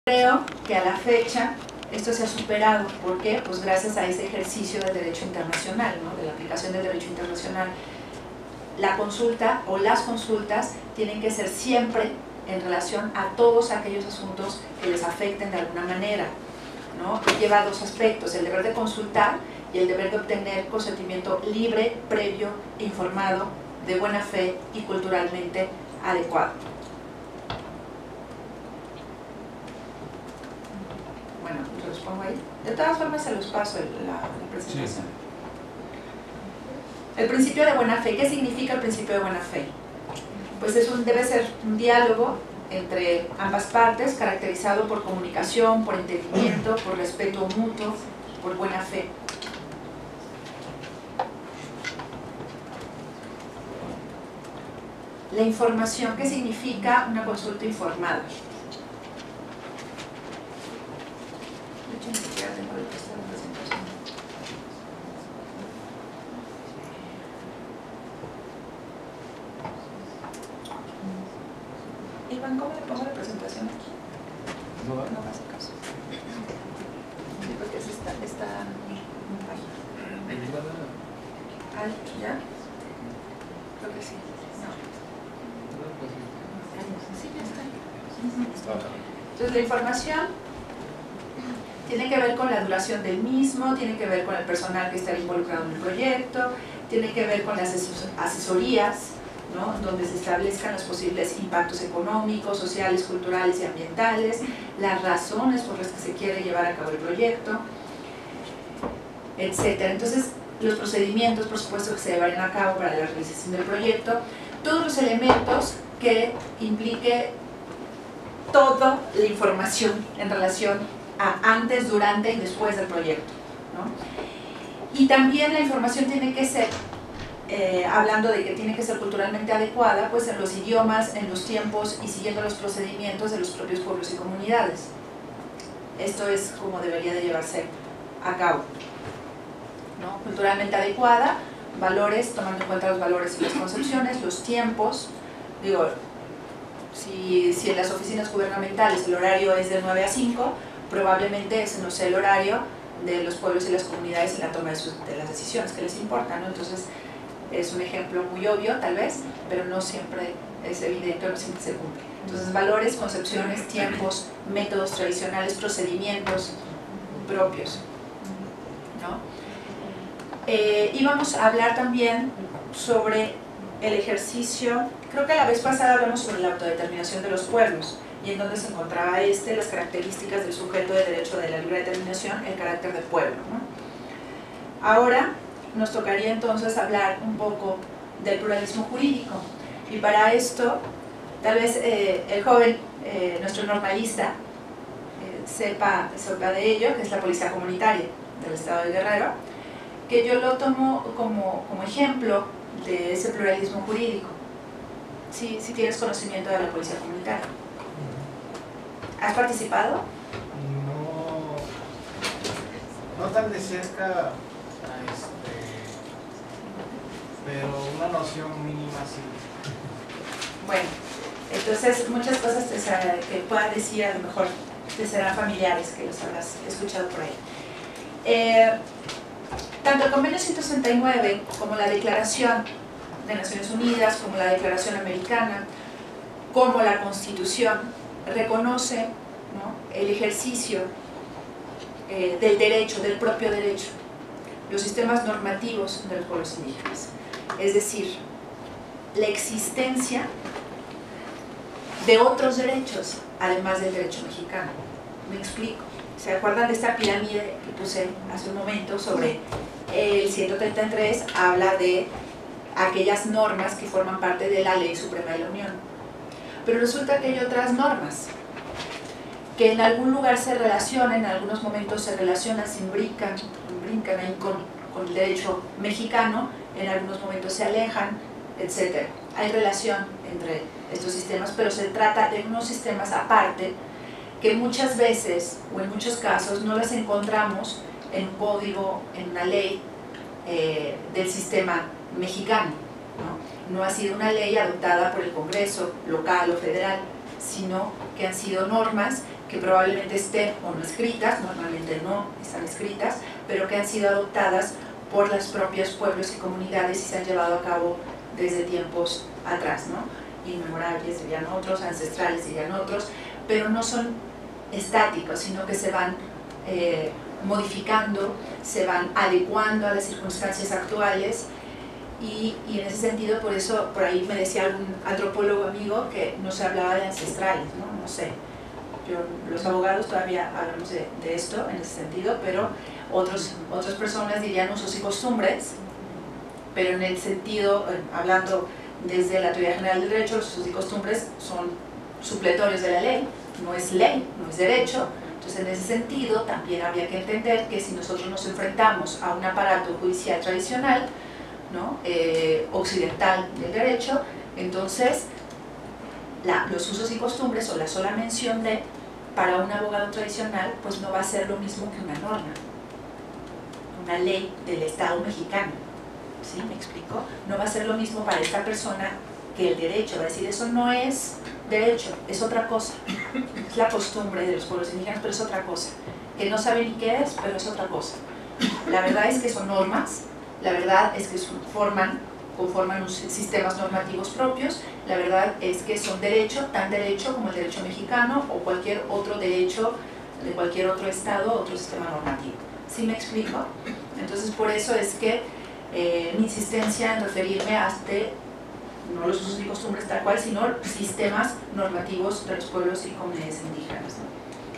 Creo que a la fecha esto se ha superado. ¿Por qué? Pues gracias a ese ejercicio del derecho internacional, ¿no? De la aplicación del derecho internacional. La consulta o las consultas tienen que ser siempre en relación a todos aquellos asuntos que les afecten de alguna manera, ¿no? Lleva dos aspectos: el deber de consultar y el deber de obtener consentimiento libre, previo, informado, de buena fe y culturalmente adecuado. Bueno, los pongo ahí. De todas formas se los paso la presentación. Sí. El principio de buena fe. ¿Qué significa el principio de buena fe? Pues debe ser un diálogo entre ambas partes, caracterizado por comunicación, por entendimiento, por respeto mutuo, por buena fe. La información. ¿Qué significa una consulta informada? Iván, ¿cómo le pongo la presentación aquí? No pasa caso. Sí, porque está en mi página. ¿Ya? Creo que sí. No. Sí, ya está. Entonces, la información tiene que ver con la duración del mismo, tiene que ver con el personal que está involucrado en el proyecto, tiene que ver con las asesorías, ¿no? Donde se establezcan los posibles impactos económicos, sociales, culturales y ambientales, las razones por las que se quiere llevar a cabo el proyecto, etc. Entonces, los procedimientos, por supuesto, que se llevarían a cabo para la realización del proyecto, todos los elementos que implique toda la información en relación a antes, durante y después del proyecto, ¿no? Y también la información tiene que ser, hablando de que tiene que ser culturalmente adecuada, pues en los idiomas, en los tiempos y siguiendo los procedimientos de los propios pueblos y comunidades. Esto es como debería de llevarse a cabo, ¿no? Culturalmente adecuada, valores, tomando en cuenta los valores y las concepciones, los tiempos. Digo, si en las oficinas gubernamentales el horario es de 9 a 5, probablemente ese no sea el horario de los pueblos y las comunidades en la toma de las decisiones que les importan, ¿no? Entonces, es un ejemplo muy obvio, tal vez, pero no siempre es evidente, no siempre se cumple. Entonces, valores, concepciones, tiempos, métodos tradicionales, procedimientos propios, ¿no? Y vamos a hablar también sobre el ejercicio. Creo que la vez pasada hablamos sobre la autodeterminación de los pueblos y en donde se encontraba las características del sujeto de derecho de la libre determinación, el carácter de pueblo, ¿no? Ahora nos tocaría entonces hablar un poco del pluralismo jurídico, y para esto tal vez el joven, nuestro normalista, sepa de ello, que es la Policía Comunitaria del Estado de Guerrero, que yo lo tomo como ejemplo de ese pluralismo jurídico. Si tienes conocimiento de la Policía Comunitaria. ¿Has participado? No tan de cerca, pero una noción mínima sí. Bueno, entonces muchas cosas que pueda decir a lo mejor te serán familiares, que los habrás escuchado por ahí. Tanto el Convenio 169 como la Declaración de Naciones Unidas, como la Declaración Americana, como la Constitución, reconoce, ¿no?, el ejercicio del derecho, del propio derecho, los sistemas normativos de los pueblos indígenas. Es decir, la existencia de otros derechos, además del derecho mexicano. Me explico. ¿Se acuerdan de esta pirámide que puse hace un momento sobre el 133? Habla de aquellas normas que forman parte de la Ley Suprema de la Unión. Pero resulta que hay otras normas que en algún lugar se relacionan, en algunos momentos se relacionan, se brincan ahí con el derecho mexicano, en algunos momentos se alejan, etc. Hay relación entre estos sistemas, pero se trata de unos sistemas aparte que muchas veces, o en muchos casos, no las encontramos en un código, en una ley del sistema mexicano, ¿no? No ha sido una ley adoptada por el Congreso local o federal, sino que han sido normas que probablemente estén o no escritas, normalmente no están escritas, pero que han sido adoptadas por los propios pueblos y comunidades y se han llevado a cabo desde tiempos atrás, ¿no? Inmemorables dirían otros, ancestrales dirían otros, pero no son estáticos, sino que se van modificando, se van adecuando a las circunstancias actuales y en ese sentido, por eso, por ahí me decía algún antropólogo amigo que no se hablaba de ancestrales, ¿no? No sé, los abogados todavía hablamos de esto en ese sentido, pero otras personas dirían usos y costumbres, pero en el sentido, hablando desde la teoría general del derecho, los usos y costumbres son supletorios de la ley, no es derecho. Entonces, en ese sentido, también habría que entender que si nosotros nos enfrentamos a un aparato judicial tradicional, ¿no? Occidental del derecho, entonces los usos y costumbres o la sola mención de para un abogado tradicional pues no va a ser lo mismo que una norma, una ley del Estado mexicano, ¿sí? ¿Me explico? No va a ser lo mismo para esta persona que el derecho, va a decir eso no es derecho, es otra cosa, es la costumbre de los pueblos indígenas, pero es otra cosa, que no sabe ni qué es, pero es otra cosa. La verdad es que son normas, la verdad es que conforman sistemas normativos propios, la verdad es que son derecho, tan derecho como el derecho mexicano o cualquier otro derecho de cualquier otro estado o otro sistema normativo. ¿Sí me explico? Entonces por eso es que mi insistencia en referirme a no los usos y costumbres tal cual, sino sistemas normativos de los pueblos y comunidades indígenas, ¿no?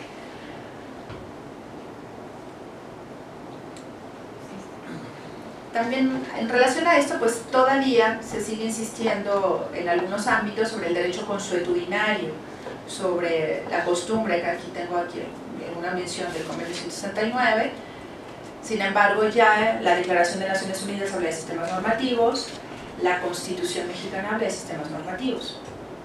También en relación a esto, pues todavía se sigue insistiendo en algunos ámbitos sobre el derecho consuetudinario, sobre la costumbre, que aquí tengo una mención del Convenio 169. Sin embargo, ya la Declaración de Naciones Unidas habla de sistemas normativos, la Constitución mexicana habla de sistemas normativos.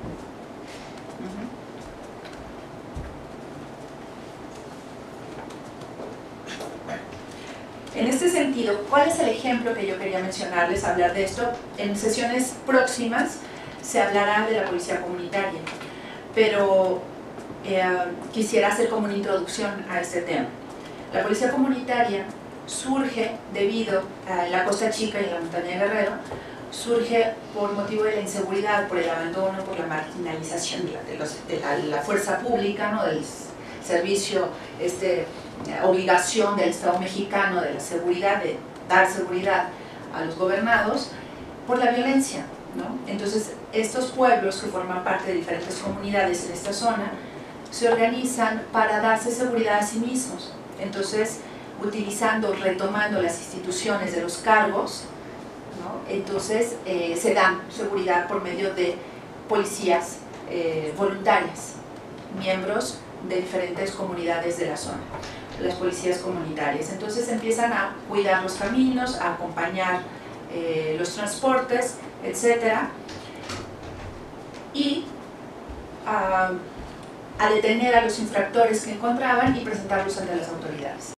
En este sentido, ¿cuál es el ejemplo que yo quería mencionarles, hablar de esto? En sesiones próximas se hablará de la policía comunitaria, pero quisiera hacer como una introducción a este tema. La policía comunitaria surge debido a la Costa Chica y la montaña de Guerrero, surge por motivo de la inseguridad, por el abandono, por la marginalización de la fuerza pública, ¿no? Del servicio, obligación del Estado mexicano de la seguridad, de dar seguridad a los gobernados, por la violencia, ¿no? Entonces, estos pueblos que forman parte de diferentes comunidades en esta zona se organizan para darse seguridad a sí mismos. Entonces, retomando las instituciones de los cargos, ¿no? Entonces se dan seguridad por medio de policías voluntarias, miembros de diferentes comunidades de la zona, las policías comunitarias. Entonces empiezan a cuidar los caminos, a acompañar los transportes, etcétera, y a detener a los infractores que encontraban y presentarlos ante las autoridades.